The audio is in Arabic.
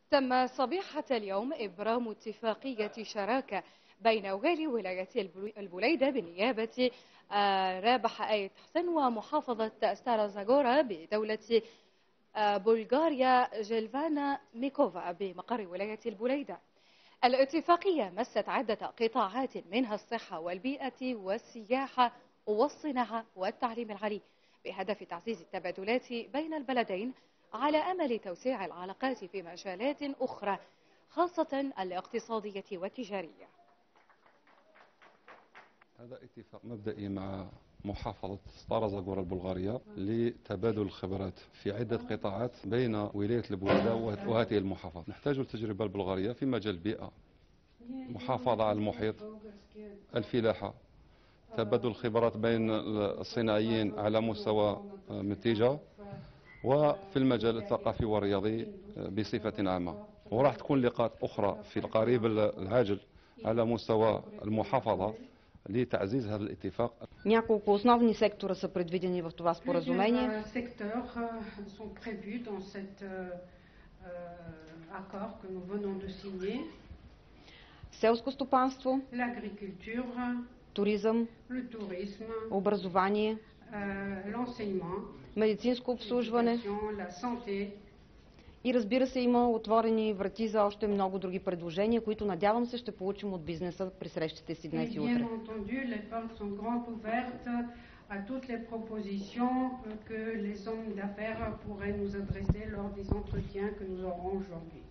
تم صبيحة اليوم إبرام اتفاقية شراكة بين والي ولاية البليدة بنيابة رابح آية حسن ومحافظة ستارا زاغورا بدولة بلغاريا جيلفانا ميكوفا بمقر ولاية البليدة. الاتفاقية مست عدة قطاعات منها الصحة والبيئة والسياحة والصناعة والتعليم العالي بهدف تعزيز التبادلات بين البلدين على أمل توسيع العلاقات في مجالات أخرى خاصة الاقتصادية والتجارية. هذا اتفاق مبدئي مع محافظة ستارا زاغورا البلغارية لتبادل الخبرات في عدة قطاعات بين ولاية البليدة وهذه المحافظة. نحتاج التجربة البلغارية في مجال البيئة، محافظة على المحيط، الفلاحة، تبادل الخبرات بين الصناعيين على مستوى منتجة، وفي المجال الثقافي والرياضي بصفة عامة. وراح تكون لقاءات أخرى في القريب العاجل على مستوى المحافظة لتعزيز هذا الاتفاق. Няколко основни сектора са предвидени в това споразумение. Селско стопанство, туризъм, образование, медицинско обслужване и разбира се има отворени врати за още много други предложения, които надявам се ще получим от бизнеса при срещите си днес и утре. À toutes les propositions que les hommes d'affaires pourraient nous adresser lors des entretiens que nous aurons aujourd'hui.